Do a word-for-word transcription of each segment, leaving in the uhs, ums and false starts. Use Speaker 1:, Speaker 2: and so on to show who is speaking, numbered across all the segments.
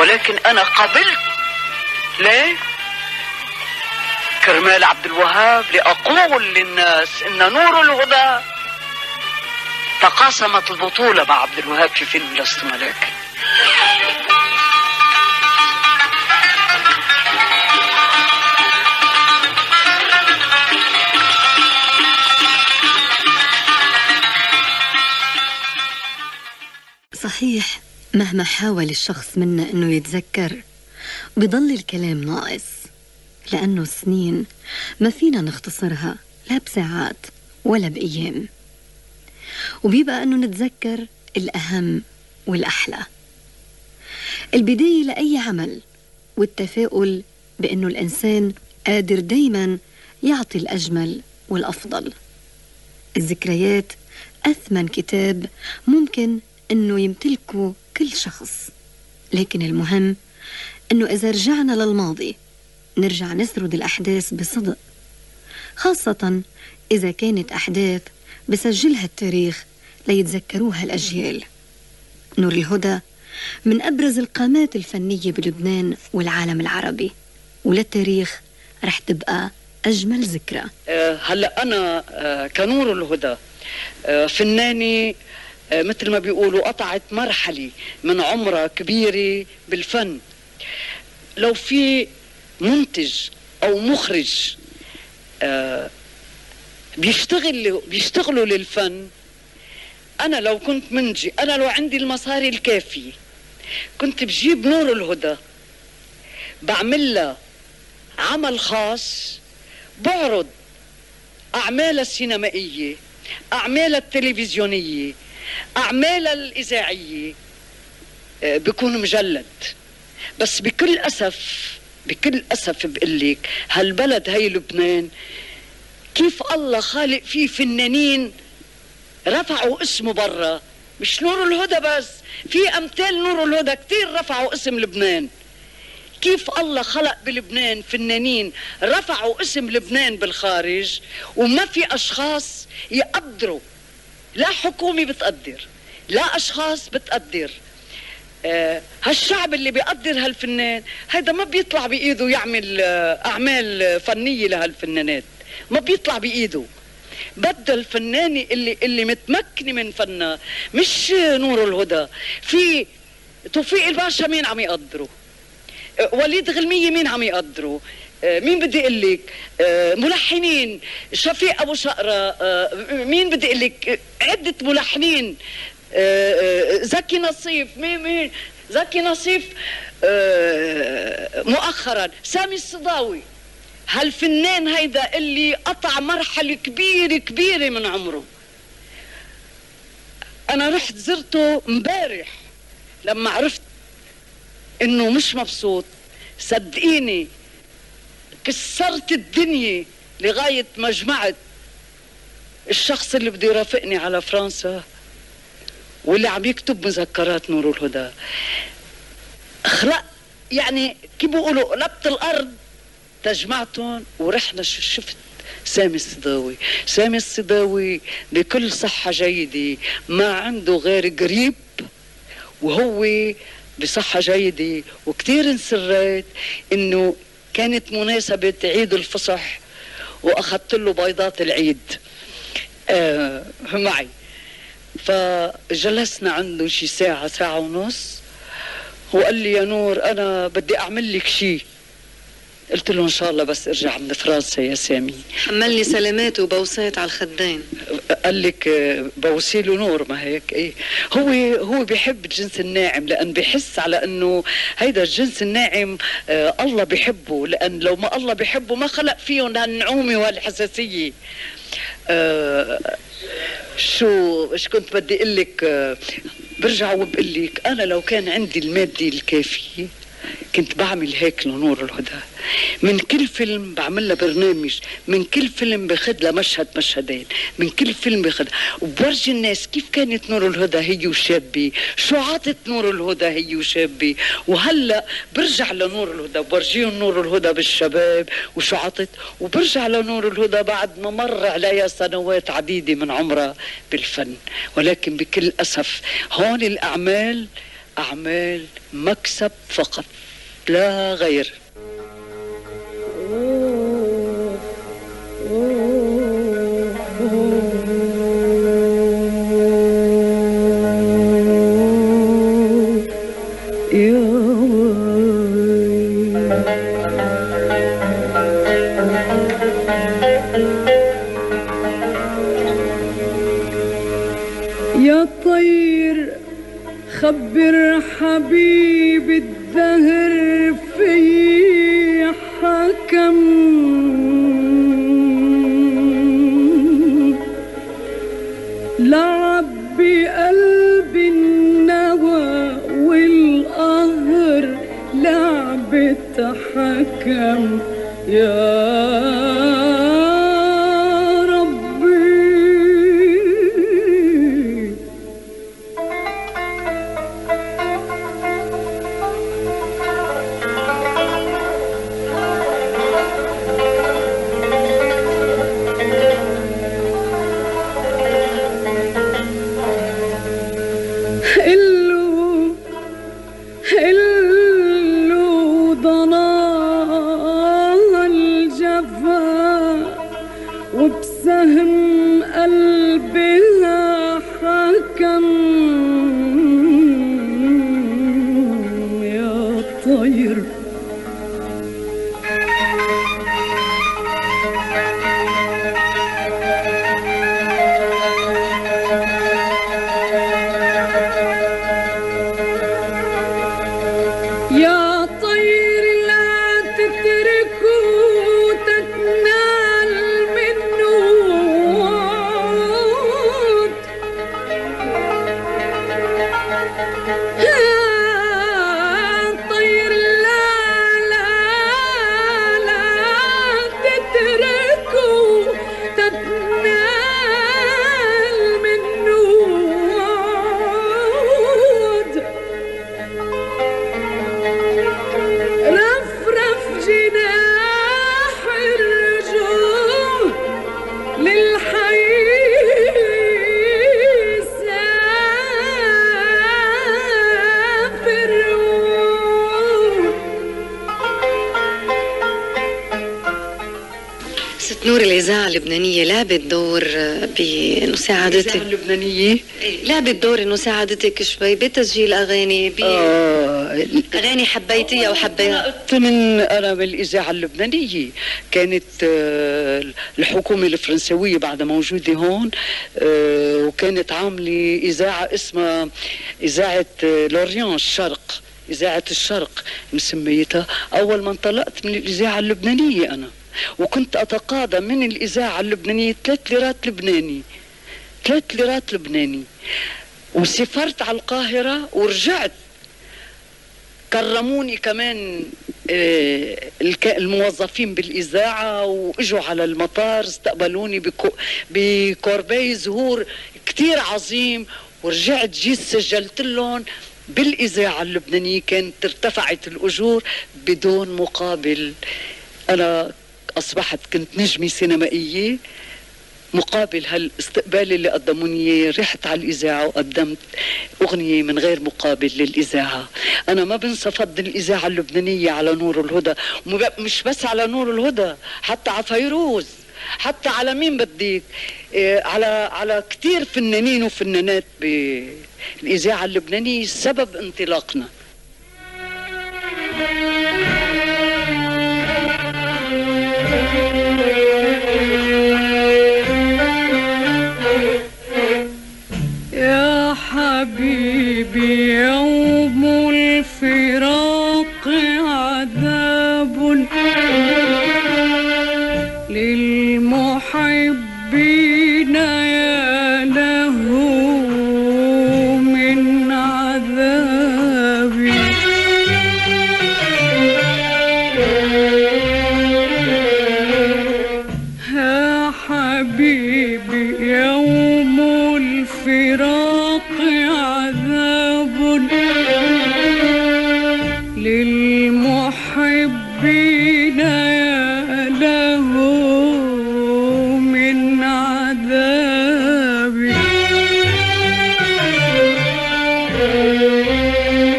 Speaker 1: ولكن أنا قبلت. ليه؟ كرمال عبد الوهاب لأقول للناس إن نور الهدى تقاسمت البطولة مع عبد الوهاب في فيلم لست ملاك.
Speaker 2: صحيح مهما حاول الشخص منا إنه يتذكر بضل الكلام ناقص، لأنه سنين ما فينا نختصرها لا بساعات ولا بأيام، وبيبقى أنه نتذكر الأهم والأحلى، البداية لأي عمل والتفاؤل بأنه الإنسان قادر دايما يعطي الأجمل والأفضل. الذكريات أثمن كتاب ممكن أنه يمتلكه كل شخص، لكن المهم أنه إذا رجعنا للماضي نرجع نسرد الأحداث بصدق، خاصة إذا كانت أحداث بسجلها التاريخ ليتذكروها الأجيال. نور الهدى من أبرز القامات الفنية بلبنان والعالم العربي، وللتاريخ رح تبقى أجمل ذكرى.
Speaker 1: أه هلأ أنا أه كنور الهدى أه فناني أه مثل ما بيقولوا قطعت مرحلة من عمرها كبيرة بالفن. لو في منتج أو مخرج أه بيشتغل بيشتغلوا للفن، أنا لو كنت منجي، أنا لو عندي المصاري الكافية كنت بجيب نور الهدى بعمل لها عمل خاص، بعرض أعمالها السينمائية، أعمالها التلفزيونية، أعمالها الإذاعية، أه بيكون مجلد. بس بكل أسف بكل أسف بقلك هالبلد هاي لبنان كيف الله خالق فيه فنانين رفعوا اسمه برا، مش نور الهدى بس، في أمثال نور الهدى كتير رفعوا اسم لبنان. كيف الله خلق بلبنان فنانين رفعوا اسم لبنان بالخارج وما في أشخاص يقدروا، لا حكومة بتقدر لا أشخاص بتقدر. آه هالشعب اللي بيقدر هالفنان هيدا ما بيطلع بإيده يعمل آه أعمال فنية لهالفنانات، ما بيطلع بإيده. بدل الفنانة اللي اللي متمكنة من فنها، مش نور الهدى. في توفيق الباشا مين عم يقدره؟ آه وليد غلمية مين عم يقدره؟ آه مين بدي اقول لك؟ آه ملحنين شفيق ابو شقرة، آه مين بدي اقول لك؟ عدة ملحنين، زكي نصيف، مين مين زكي نصيف، مؤخرا سامي الصداوي. هالفنان هيدا اللي قطع مرحلة كبيرة كبيرة من عمره. أنا رحت زرته مبارح لما عرفت إنه مش مبسوط، صدقيني كسرت الدنيا لغاية ما جمعت الشخص اللي بده يرافقني على فرنسا واللي عم يكتب مذكرات نور الهدى. خلق يعني كيف بيقولوا قلبت الارض تجمعتهم ورحنا. شفت سامي الصداوي، سامي الصداوي بكل صحة جيدة، ما عنده غير قريب وهو بصحة جيدة. وكتير انسريت انه كانت مناسبة عيد الفصح واخذت له بيضات العيد آه معي، فجلسنا عنده شي ساعة ساعة ونص وقال لي يا نور أنا بدي أعمل لك شي. قلت له إن شاء الله بس أرجع من فرنسا يا سامي.
Speaker 2: حملني سلامات وبوسات على الخدين.
Speaker 1: قال لك بوسي له نور، ما هيك إيه. هو هو بيحب الجنس الناعم، لأن بيحس على إنه هيدا الجنس الناعم آه الله بيحبه، لأن لو ما الله بيحبه ما خلق فيهم هالنعومة وهالحساسية. آه شو ايش كنت بدي اقول لك؟ آه برجع وبقول لك انا لو كان عندي الماده الكافيه كنت بعمل هيك لنور الهدى. من كل فيلم بعمل له برنامج، من كل فيلم باخذ له مشهد مشهدين، من كل فيلم باخذ وبورجي الناس كيف كانت نور الهدى هي وشابه، شو عطت نور الهدى هي وشابه. وهلا برجع لنور الهدى بورجيهم نور الهدى بالشباب وشو عطت، وبرجع لنور الهدى بعد ما مر عليها سنوات عديده من عمرها بالفن. ولكن بكل اسف هون الاعمال أعمال مكسب فقط لا غير.
Speaker 3: يا طير خبر حبيب الدهر في حكم، لعب بقلب النوى والقهر لعبة حكم. يا وبسهم قلبها حكم. يا طير يا طير لا تتركوا تتنال منه وعود. يا طير لا لا لا تتركوا تتنال منه وعود. رفرف جناح الرجوع للحي سافر.
Speaker 2: ست نور، الإذاعة اللبنانية لعبت دور بمساعدتك.
Speaker 1: الإذاعة اللبنانية
Speaker 2: لعبت دور إنه ساعدتك شوي بتسجيل أغاني، بأغاني حبيتيها وحبيها.
Speaker 1: قلت من أنا بالإذاعة اللبنانية كانت آه، الحكومة الفرنسوية بعد موجودة هون، آه، وكانت عاملة إذاعة اسمها إذاعة آه، لوريان الشرق، إذاعة الشرق مسميتها. أول ما انطلقت من الإذاعة اللبنانية أنا، وكنت أتقاضى من الإذاعة اللبنانية ثلاث ليرات لبناني، ثلاث ليرات لبناني. وسافرت على القاهرة ورجعت، كرموني كمان الموظفين بالإذاعة، وإجوا على المطار استقبلوني بكوربي زهور كتير عظيم. ورجعت جيت سجلت لهم بالإذاعة اللبنانية، كانت ارتفعت الأجور بدون مقابل. أنا أصبحت كنت نجمة سينمائية مقابل هالاستقبال اللي قدموني إياه. رحت على الإذاعة وقدمت أغنية من غير مقابل للإذاعة. أنا ما بنسى فضل الإذاعة اللبنانية على نور الهدى، مش بس على نور الهدى، حتى على فيروز، حتى على مين بديك، إيه، على على كتير فنانين وفنانات بالإذاعة اللبنانية سبب انطلاقنا.
Speaker 3: يا حبيبي يوم الفراق عذاب للمحبين، يا له من عذاب. يا حبيبي يوم الفراق عذاب للمحبين، يا له من عذاب.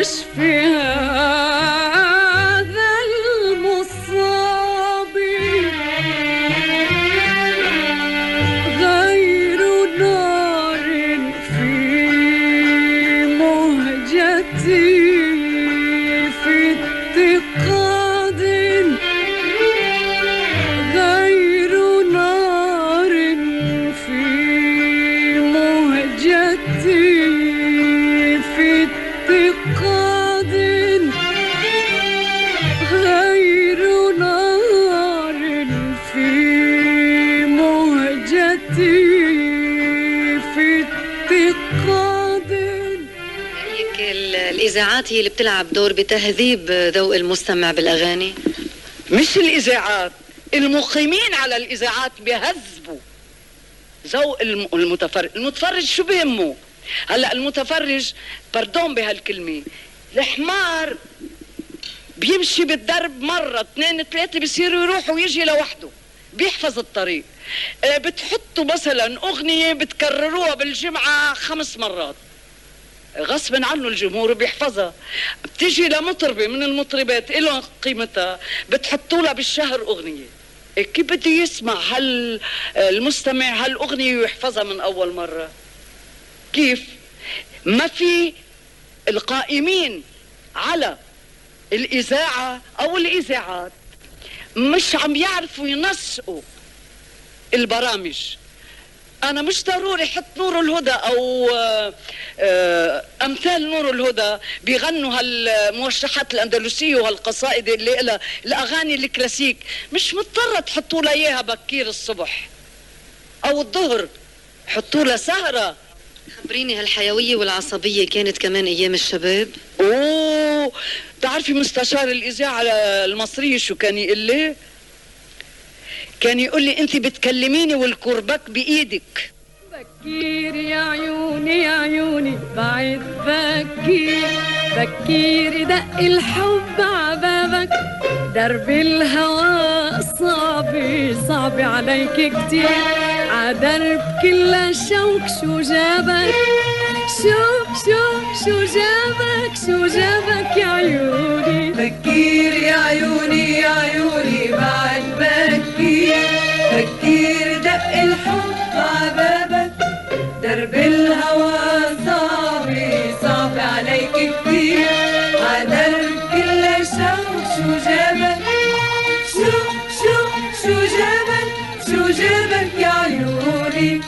Speaker 3: يشفي هذا المصاب غير نار في مهجتي في اتقاد غير نار في مهجتي في اتقاد غير نار في مهجتي في اتقاد.
Speaker 2: هيك الإذاعات هي اللي بتلعب دور بتهذيب ذوق المستمع بالأغاني؟
Speaker 1: مش الإذاعات، المقيمين على الإذاعات بيهذبوا ذوق الم- المتفرج. المتفرج شو بهمه؟ هلا المتفرج باردون بهالكلمة، الحمار بيمشي بالدرب مرة اثنين ثلاثة بيصيروا يروح ويجي لوحده، بيحفظ الطريق. آه، بتحطوا مثلا أغنية بتكرروها بالجمعة خمس مرات، غصبا عنه الجمهور بيحفظها. بتيجي لمطربة من المطربات إلهم قيمتها، بتحطوا لها بالشهر أغنية. إيه كيف بده يسمع هال المستمع هالأغنية ويحفظها من أول مرة؟ كيف؟ ما في القائمين على الإذاعة أو الإذاعات مش عم يعرفوا ينسقوا البرامج. أنا مش ضروري حط نور الهدى أو آه، آه، أمثال نور الهدى بيغنوا هالموشحات الأندلسية وهالقصائد اللي إلها الأغاني الكلاسيك، مش مضطرة تحطوا لها إياها بكير الصبح أو الظهر، حطوا لها سهرة.
Speaker 2: خبريني، هالحيوية والعصبية كانت كمان أيام الشباب؟
Speaker 1: أوه، بتعرفي مستشار الإذاعة المصرية شو كان يقول لي؟ كان يقول لي أنت بتكلميني والكرباك بإيدك.
Speaker 3: بكير يا عيوني يا عيوني بعد بكير بكير دق الحب عبابك درب الهوى صعب صعب عليك كتير عدرب كل شوك شو جابك شو شو شو جابك شو جابك يا عيوني
Speaker 4: بكير يا عيوني يا عيوني بعد بكير بكير دق الحب عبابك درب الهوى صعب صعب عليك كتير عدرب كل شوق شو جابك شو شو شو جابك شو جابك يا عيوني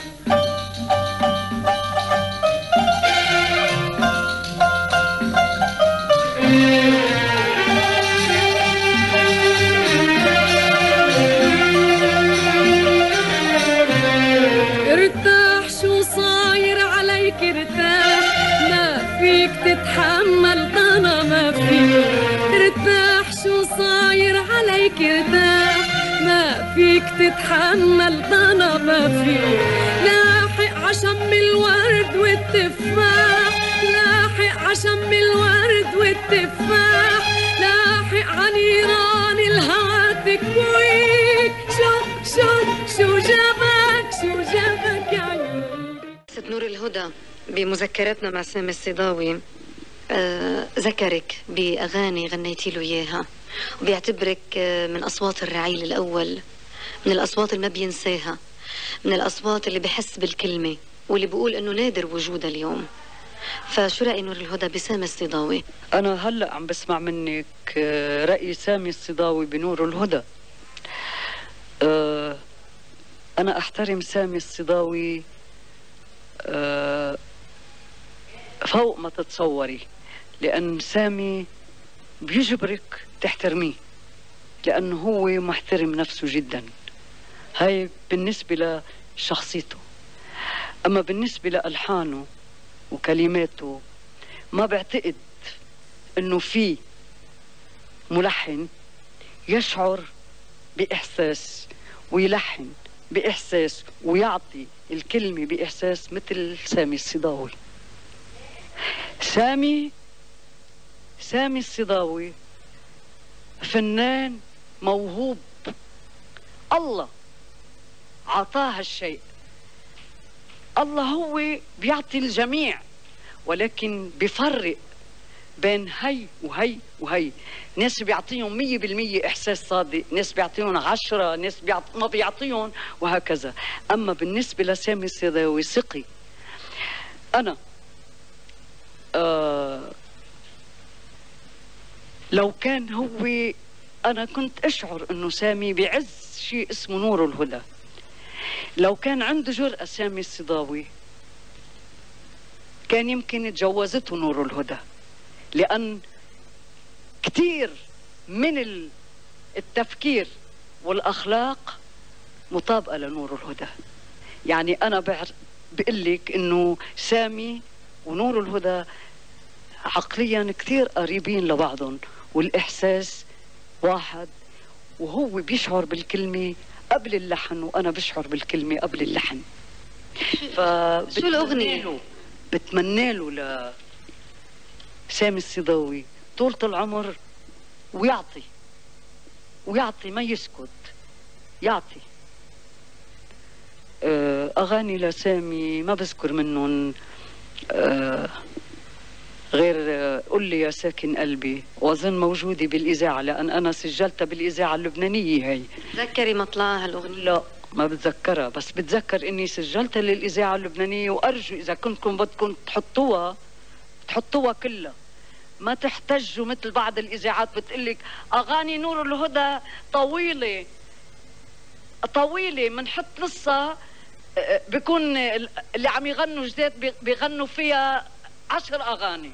Speaker 3: ارتاح شو صاير عليك ارتاح ما فيك تتحمل ضنا ما فيك ارتاح شو صاير عليك ارتاح ما فيك تتحمل ضنا ما فيك لاحق عشم الورد والتفاح لاحق عشم الورد والتفاح لاحق عنيران الهوى تكويك شو شو شو جابك شو جابك يا عيوني.
Speaker 2: ست نور الهدى بمذكراتنا مع سامي الصداوي آه ذكرك بأغاني غنيتي له إياها وبيعتبرك آه من أصوات الرعيل الأول، من الأصوات اللي ما بينساها، من الأصوات اللي بحس بالكلمة واللي بقول إنه نادر وجودها اليوم. فشو رأي نور الهدى بسامي الصداوي؟
Speaker 1: أنا هلأ عم بسمع منك آه، رأي سامي الصداوي بنور الهدى. آه، أنا أحترم سامي الصداوي آه، فوق ما تتصوري، لأن سامي بيجبرك تحترميه لأنه هو محترم نفسه جدا. هاي بالنسبة لشخصيته. أما بالنسبة لألحانه وكلماته ما بعتقد أنه في ملحن يشعر بإحساس ويلحن بإحساس ويعطي الكلمة بإحساس مثل سامي الصداوي. سامي سامي الصداوي فنان موهوب، الله عطاه هالشيء. الله هو بيعطي الجميع ولكن بيفرق بين هي وهي وهي. ناس بيعطيهم مية بالمية إحساس صادق، ناس بيعطيهم عشرة، ناس بيعط... ما بيعطيهم، وهكذا. أما بالنسبة لسامي السيداوي سقي. أنا آه لو كان هو، أنا كنت أشعر أنه سامي بعز شيء اسمه نور الهدى. لو كان عنده جرأة سامي السيداوي كان يمكن تجوزته نور الهدى، لأن كثير من التفكير والأخلاق مطابقة لنور الهدى. يعني أنا بقول لك إنه سامي ونور الهدى عقليا كثير قريبين لبعضهم، والإحساس واحد، وهو بيشعر بالكلمة قبل اللحن وأنا بشعر بالكلمة قبل اللحن.
Speaker 2: شو الأغنية؟
Speaker 1: بتمنى له ل سامي السيداوي طولة العمر، ويعطي ويعطي ما يسكت، يعطي. أغاني لسامي ما بذكر منهم غير قل لي يا ساكن قلبي، وأظن موجودة بالإذاعة لأن أنا سجلتها بالإذاعة اللبنانية. هي
Speaker 2: تذكري مطلعها الأغنية؟
Speaker 1: لا ما بتذكرها، بس بتذكر إني سجلتها للإذاعة اللبنانية، وأرجو إذا كنتم بدكم تحطوها تحطوها كلها، ما تحتجوا مثل بعض الإذاعات بتقلك أغاني نور الهدى طويلة طويلة، منحط لسه بيكون اللي عم يغنوا جداد بيغنوا فيها عشر أغاني.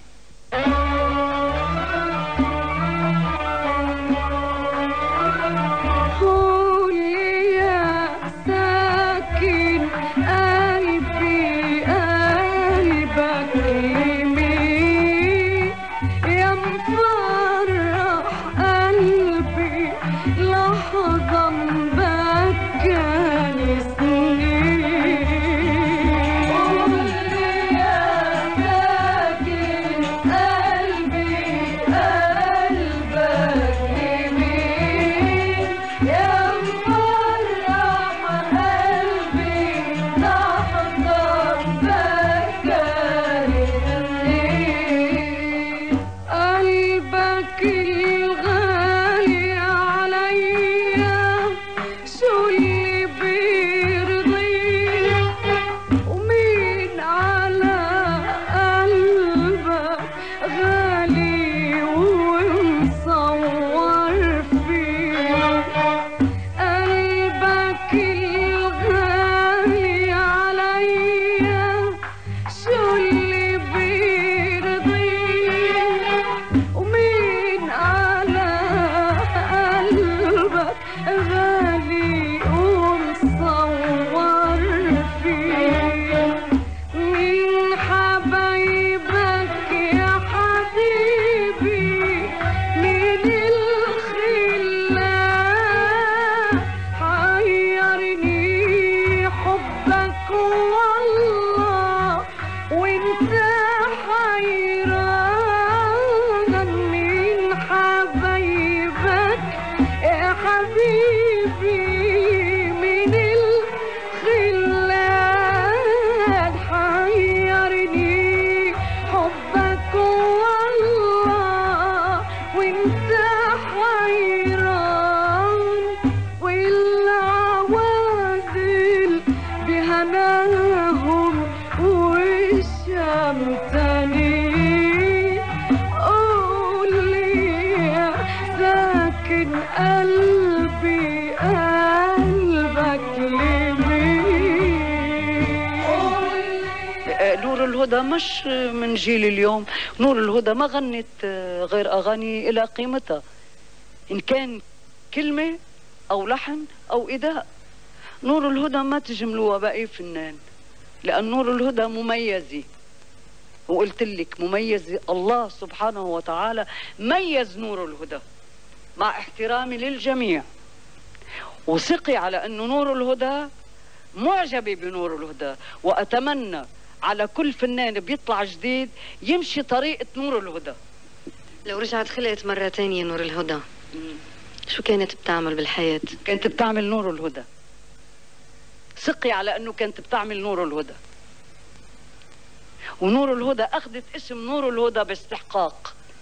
Speaker 3: قولي يا ساكن قلبي قلبك لمين، يا مفرح قلبي لحظة مبكاني سنين. قولي يا ساكن قلبي قلبك لمين، يا مفرح قلبي لحظة مبكاني سنين. قلبك الغالي عليا شو اللي بيرضيك، ومين على قلبك غالي ومصور فيك. قلبك الغالي عليا شو اللي بيرضيك، ومين على قلبك غالي ومصور فيك. مين حبايبك يا حبيبي من الخلان، حيرني حبك والله وانت حيران. من حبايبك يا حبيبي من الخلان، حيرني حبك والله وانت حيران. والعوازل بهناهم والشمتانين. قولي يا ساكن قلبي قلبك لمين.
Speaker 1: نور الهدى مش من جيل اليوم. نور الهدى ما غنت غير أغاني إلى قيمتها، إن كان كلمة أو لحن أو إداء. نور الهدى ما تجملوها باقي فنان، لأن نور الهدى مميزة، وقلت لك مميزة. الله سبحانه وتعالى ميز نور الهدى مع احترامي للجميع، وثقي على أنه نور الهدى معجبة بنور الهدى، وأتمنى على كل فنان بيطلع جديد يمشي طريقة نور الهدى.
Speaker 2: لو رجعت خلقت مرة تانية نور الهدى شو كانت بتعمل بالحياة؟
Speaker 1: كانت بتعمل نور الهدى، ثقي على أنه كانت بتعمل نور الهدى. ونور الهدى أخذت اسم نور الهدى باستحقاق،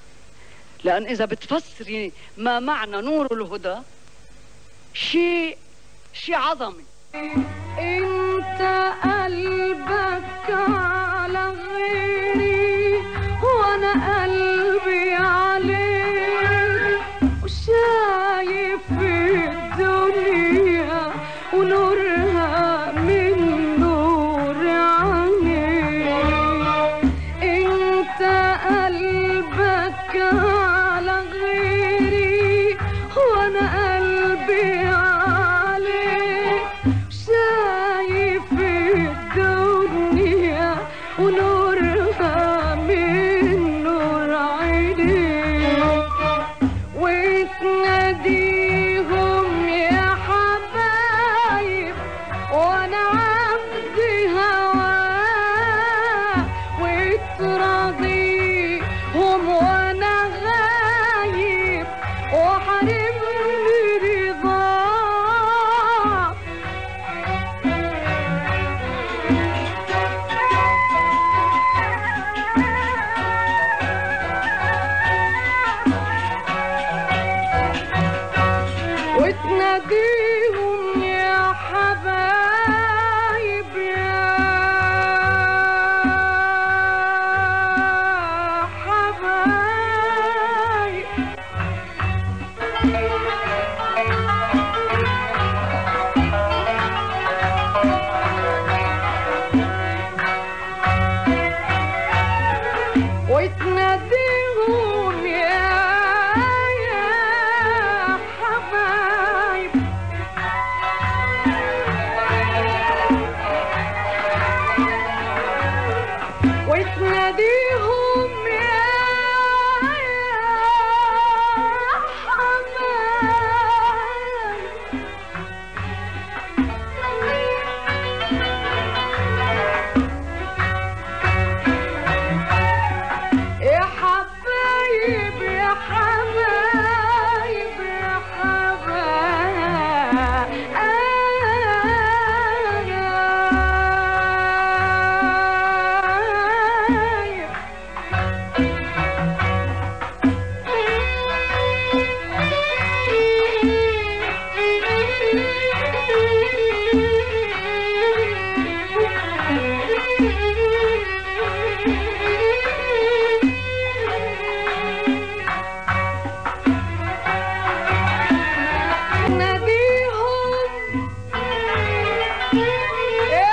Speaker 1: لأن إذا بتفسري ما معنى نور الهدى شيء شيء عظمي.
Speaker 3: انت قلبك على غيري وانا قلبي عليك، وشايف الدنيا ونورها من نور عينيك. انت قلبك على غيري وانا قلبي عليك، شايف الدنيا ونورها من نور عينيك. وتناديهم يا حبايب وانا عبد هواك، وتراضيهم وانا غايب وحرمني رضاك. وتناديهم يا حبايب يا حبايب، وتناديهم يا يا حبايب، وتناديهم يا يا حبايب. يا حبايب يا حبايب يا حبايب. ناديهم يا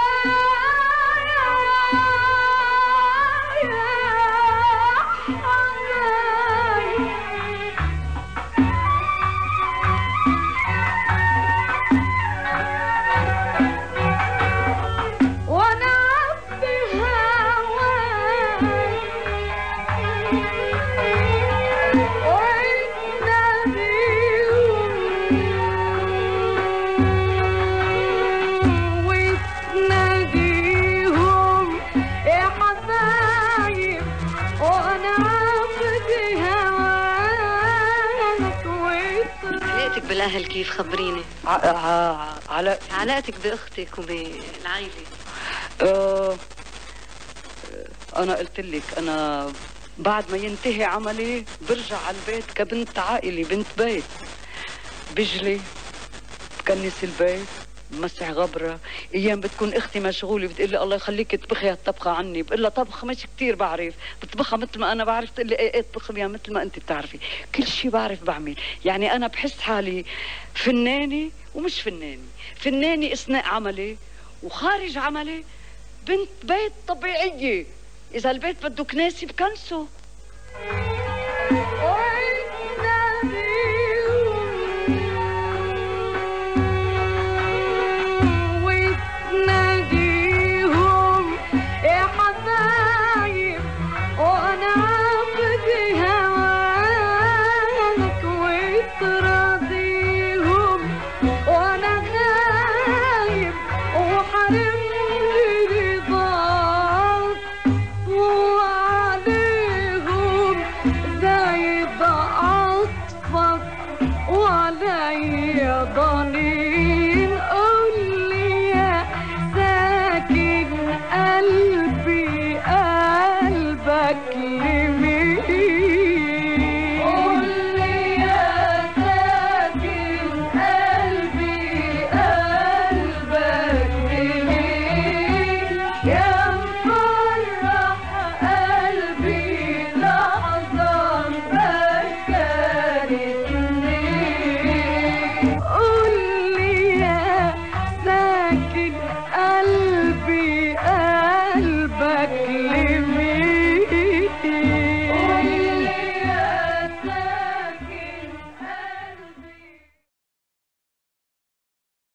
Speaker 3: حبايب، وانا عبد هواك، وتناديهم وتناديهم يا حبايب وانا عبد هواك.
Speaker 2: علاقتك بالاهل كيف؟ خبريني.
Speaker 1: ع- ع- على
Speaker 2: علاقتك باختك وبالعائله.
Speaker 1: آه أنا قلت لك أنا بعد ما ينتهي عملي برجع على البيت كبنت عائلة، بنت بيت، بجلي بكنس البيت، بمسح غبرة. أيام بتكون أختي مشغولة بتقول لي الله يخليك اطبخي هالطبخة عني، بقول لها طبخ مش كتير بعرف، بطبخها مثل ما أنا بعرف، تقول لي إيه إيه اطبخي مثل ما أنت بتعرفي. كل شيء بعرف بعمل. يعني أنا بحس حالي فنانة ومش فنانة، فنانة أثناء عملي وخارج عملي بنت بيت طبيعية. إذا البيت بده كناسي بكنسه.